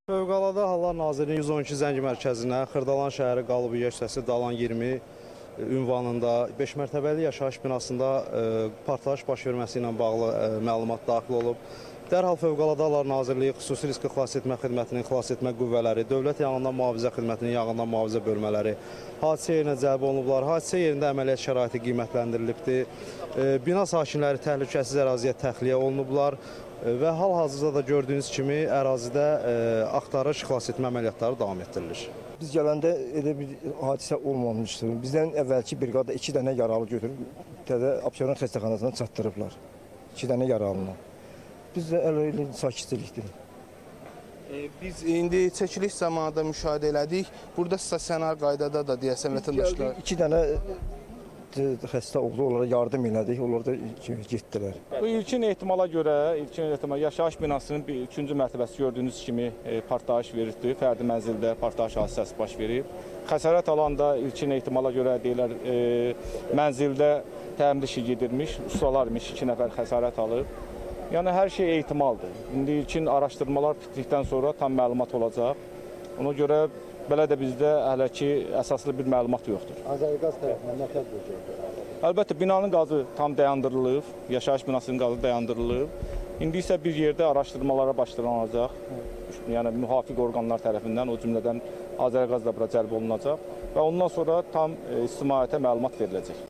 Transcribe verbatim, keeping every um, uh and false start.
Fövqəladə Hallar Nazirliyinin yüz on iki zəng mərkəzinə Xırdalan şəhəri Qalıbıya küçəsi Dalan iyirmi ünvanında beş mərtəbəli yaşayış binasında partlayış baş verməsi ilə bağlı məlumat daxil olub. Dərhal Fövqəladə Hallar Nazirliyi xüsusi riski xilas etmə xidmətinin xilas etmə qüvvələri, Dövlət Yanğından Mühafizə Xidmətinin yanğından mühafizə bölmələri hadisə yerinə cəlb olunublar. Hadisə yerində əməliyyat şəraiti qiymətləndirilibdir. Bina sakinləri təhlükəsiz əraziyə təxliyə olunublar və hal-hazırda da gördüyünüz kimi ərazidə axtarış xilas etmə əməliyyatları davam etdirilir. Biz gələndə elə bir hadisə olmamışdır. Bizdən əvvəlki briqada iki dənə yaralı götürüb təzə Abşeron xəstəxanasına çatdırıblar. İki dənə yaralını. Biz də elə sakitçilikdir. Biz indi çəkiliş zamanında müşahidə elədik. Burada stasionar qaydada da deyəsən vətəndaşlar. İki dənə xəstə oldu, onlara yardım elədik, onlar da getdilər. Bu ilkin ehtimala görə, ilkin ehtimal yaşayış binasının üçüncü mərtəbəsi gördüyünüz kimi partlayış verildi. Fərdi mənzildə partlayış hadisəsi baş verib. Xəsarət alan da ilkin ehtimala görə deyirlər, e, mənzildə təmir işi gedirmiş, ustalar imiş, iki nəfər xəsarət alıb. Yəni hər şey ehtimaldır. İndi ilkin araşdırmalar bitdikdən sonra tam məlumat olacaq. Ona görə belə də bizdə hələ ki əsaslı bir məlumat yoxdur. Azərqaz tərəfindən nə tədbir görülür? Əlbəttə binanın qazı tam dayandırılıb, yaşayış binasının qazı dayandırılıb. İndi isə bir yerdə araşdırmalara başlanılacaq. Yəni müvafiq orqanlar tərəfindən, o cümlədən Azərqaz da bura cəlb olunacaq və ondan sonra tam ictimaiyyətə məlumat veriləcək.